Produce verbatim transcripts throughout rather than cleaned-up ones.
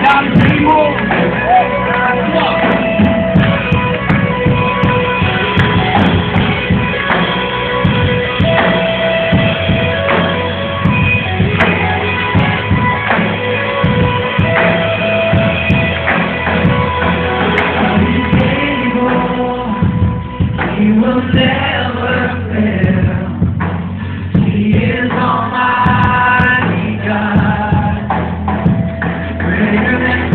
Not anymore. You will never fail. He is Almighty God, greater than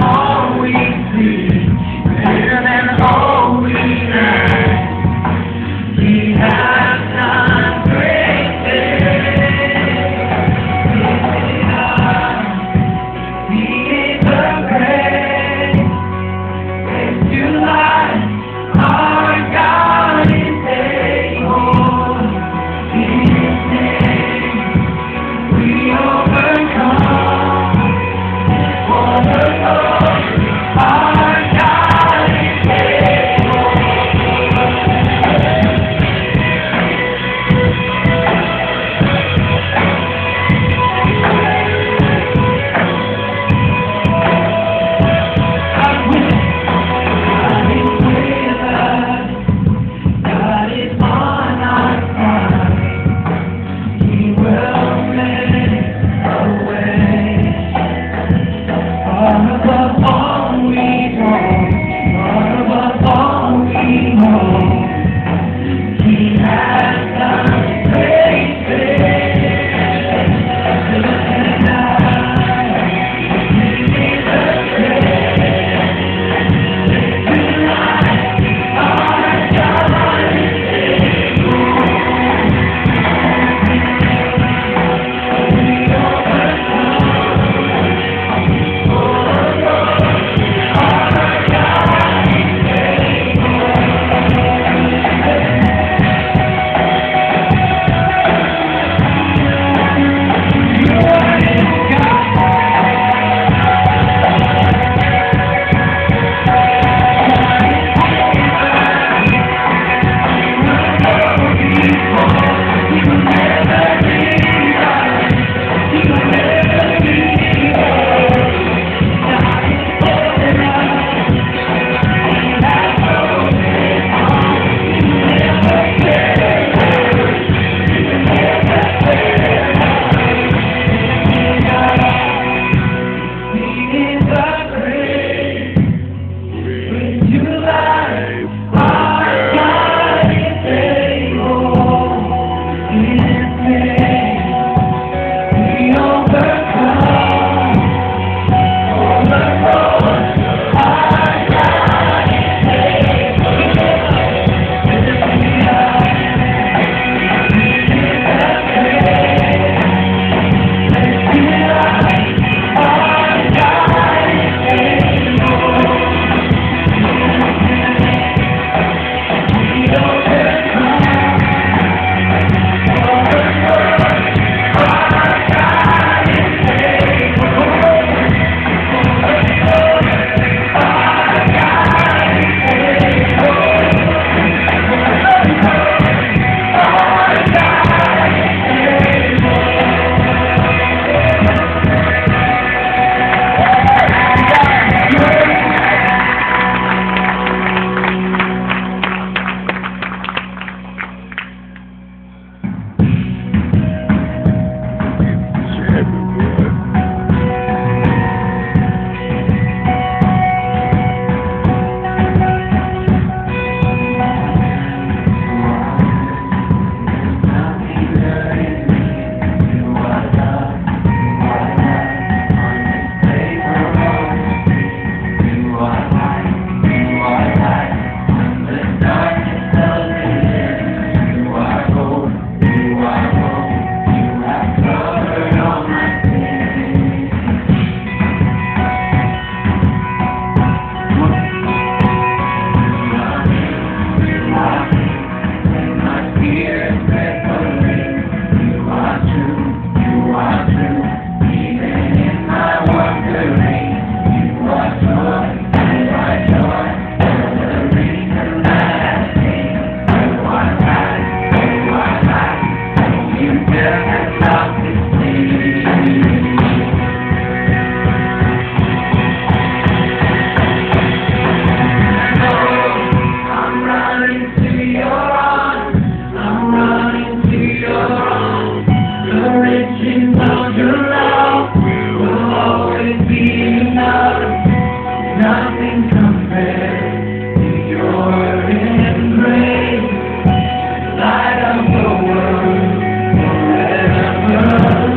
your love will always be enough. Nothing compares to your embrace. Light up the world forever.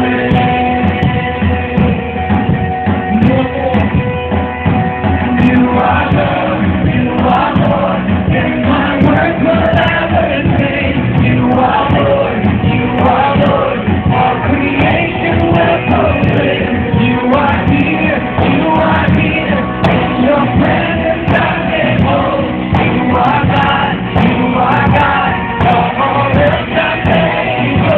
You are Lord, you are Lord, and my words will ever say. You are Lord, you are Lord, all creation will proclaim. You are here, you are here, in your presence I can hold. You are God, you are God, all else I can go.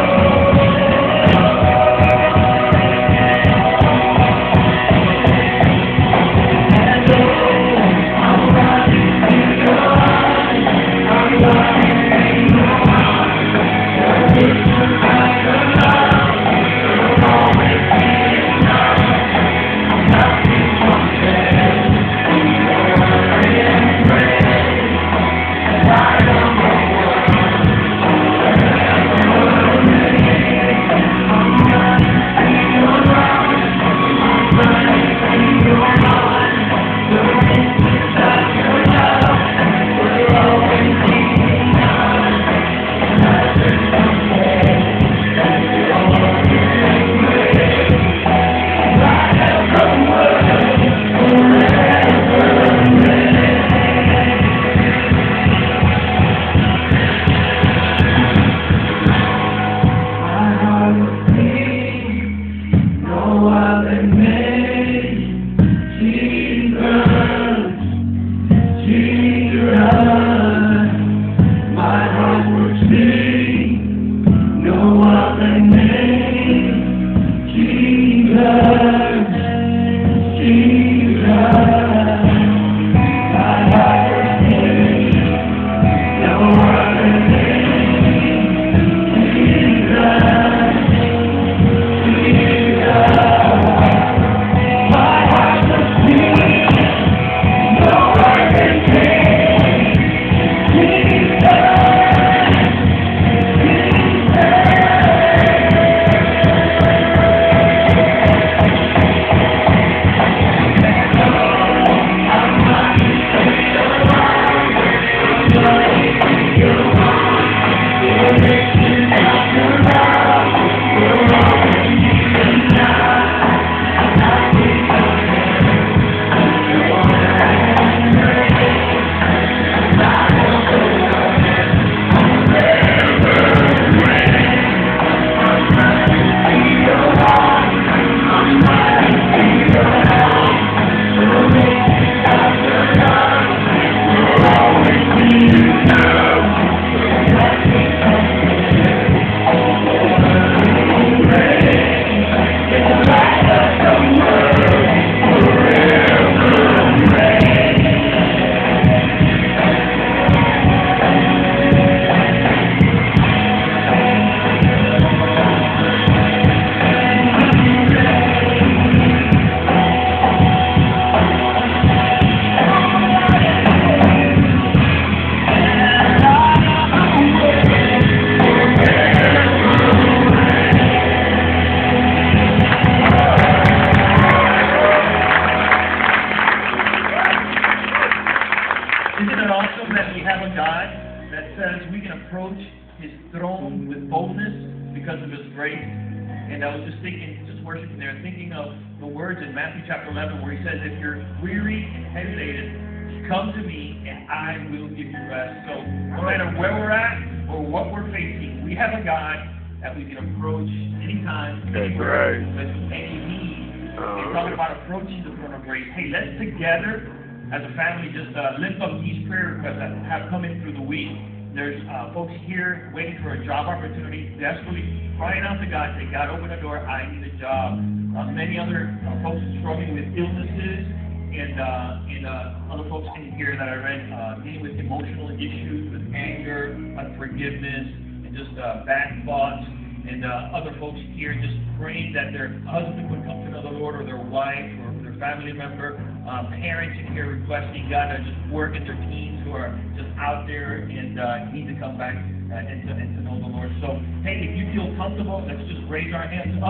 And I was just thinking, just worshiping there, thinking of the words in Matthew chapter eleven where he says, if you're weary and heavy laden, come to me and I will give you rest. So no matter where we're at or what we're facing, we have a God that we can approach anytime, anywhere, with any need. We're talking about approaching the throne of grace. Hey, let's together as a family just uh, lift up these prayer requests that have come in through the week. There's uh, folks here waiting for a job opportunity, desperately crying out to God, say, God, open the door, I need a job. Uh, many other uh, folks struggling with illnesses, and uh, and uh, other folks in here that I read uh, dealing with emotional issues, with anger, unforgiveness, and just uh, bad thoughts. And uh, other folks here just praying that their husband would come to know the Lord, or their wife, or their family member. Uh, parents in here requesting God to just work in their teens who are just out there and uh, need to come back uh, and, to, and to know the Lord. So, hey, if you feel comfortable, let's just raise our hands up.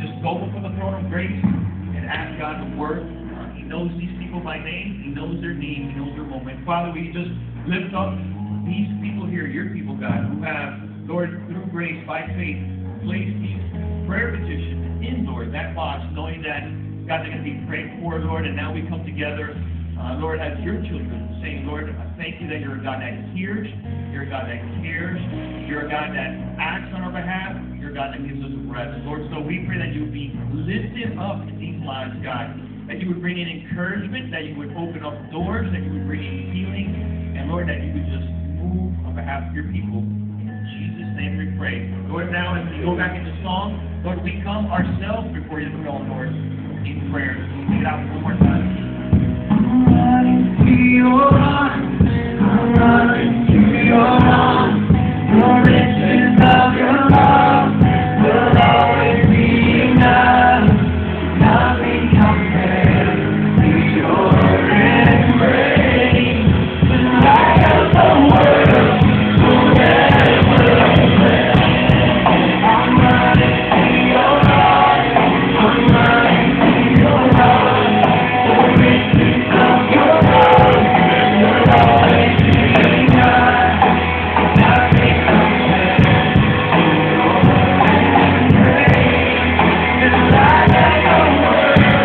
just go before the throne of grace and ask God to work. Uh, he knows these people by name. He knows their needs. He knows their moment. Father, we just lift up these people here, your people, God, who have, Lord, through grace, by faith, placed these prayer petitions in, Lord, that box, knowing that, God, they're going to be prayed for, Lord, and now we come together, uh, Lord, as your children, saying, Lord, I thank you that you're a God that hears, you're a God that cares, you're a God that acts on our behalf, you're a God that gives us rest. Lord, so we pray that you would be lifted up in these lives, God, that you would bring in encouragement, that you would open up doors, that you would bring in healing, and Lord, that you would just move on behalf of your people. In Jesus' name we pray. Lord, now as we go back into song, Lord, we come ourselves before your throne, Lord, in prayer. Sing it out one more time. I'm running to your arms. I'm running to your arms. The riches of your love will always be enough. Nothing compares to your embrace. The light of the world forever bless. I'm running to your arms. I'm running to your arms. The riches of your love will always be enough. Nothing compares to your embrace. The light of the world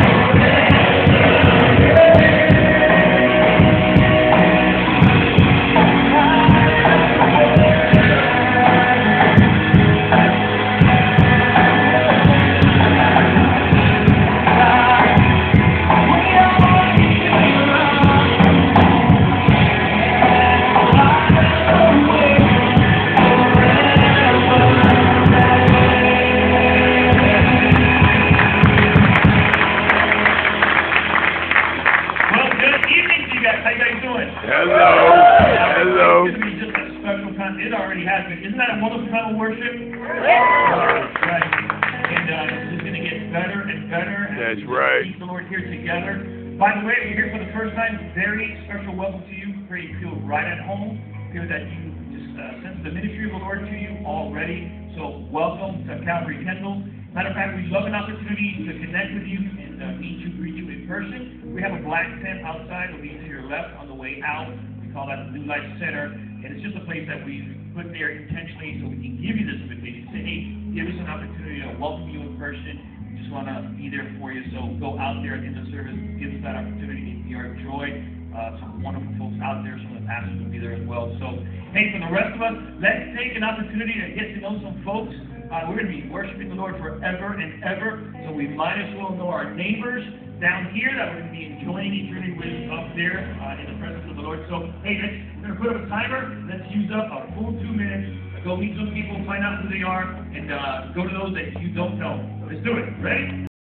Well, good evening to you guys. How you guys doing? Hello. Hello. It's going to be just a special time. It already has been. Isn't that a wonderful time of worship? Right. And uh, it's just going to get better and better. as That's we right. Keep the Lord here together. By the way, if you're here for the first time, very special welcome to you. Pray you feel right at home. Feel that you just uh, sense the ministry of the Lord to you already. So welcome to Calvary Kendall. Matter of fact, we'd love an opportunity to connect with you and uh, meet you, greet you in person. We have a black tent outside. It'll be to your left on the way out. We call that the New Life Center. And it's just a place that we put there intentionally so we can give you this invitation. Say, hey, give us an opportunity to welcome you in person. We just want to be there for you. So go out there at the end of the service. Give us that opportunity. It'd be our joy. Uh, some wonderful folks out there. Some of the pastors will be there as well. So, hey, for the rest of us, let's take an opportunity to get to know some folks. Uh, we're going to be worshiping the Lord forever and ever, so we might as well know our neighbors down here that we're going to be enjoying eternity with up there uh, in the presence of the Lord. So, hey, let's, we're going to put up a timer. Let's use up a full two minutes. Go meet some people, find out who they are, and uh, go to those that you don't know. Let's do it. Ready?